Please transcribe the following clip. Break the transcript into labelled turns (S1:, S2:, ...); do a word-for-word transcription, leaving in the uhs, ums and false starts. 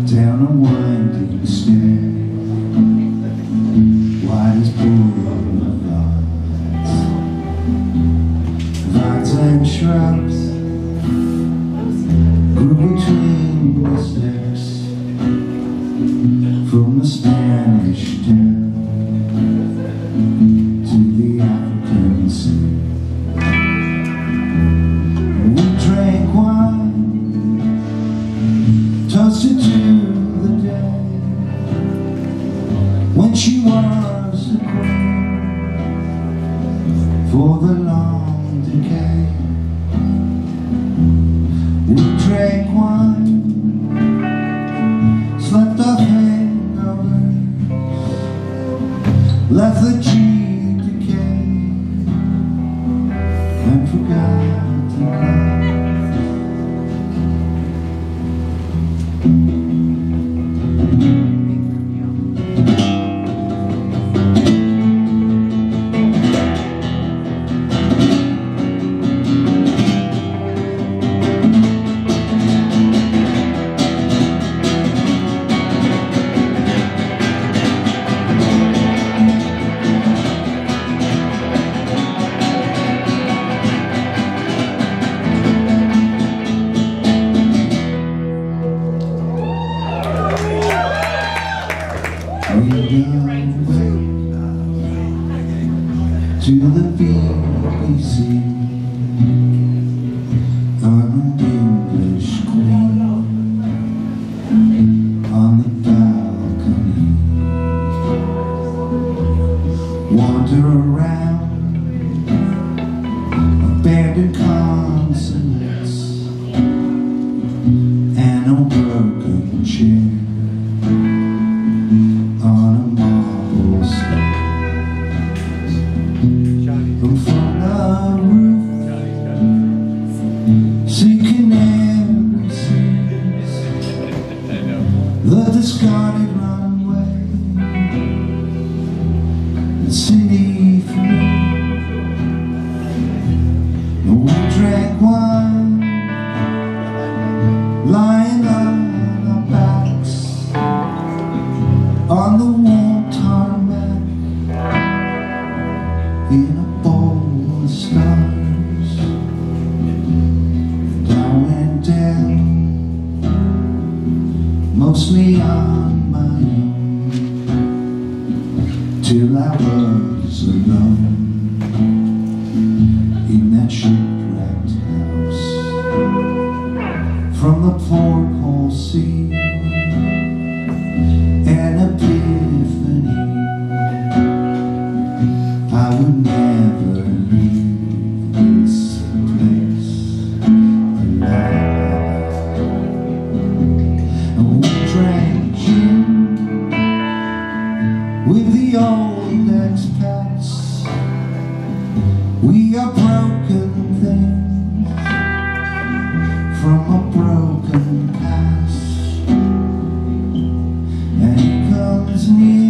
S1: down a winding stair, wide as boulevards, vines and shrubs grew between the steps from the Spanish town to the African sea. We drank wine, toasted to the day when she was the queen for the long decay. We drank wine, slept off hangovers, left the cheap decay, and forgot to love. We away to the B B C, an English queen on the balcony. Wander around abandoned consulates and a broken chair on a marble stairs. From the roof, see canary seas, the discarded runway, the city free. We drank wine, lying on our backs on the warm tarmac in a bowl of stars. And I went down, mostly on my own, till I was alone in that shipwrecked house. From the porthole sea, an epiphany, I would never leave this place alive. And we drank gin with the old expats. We are broken things from a broken past. And he comes near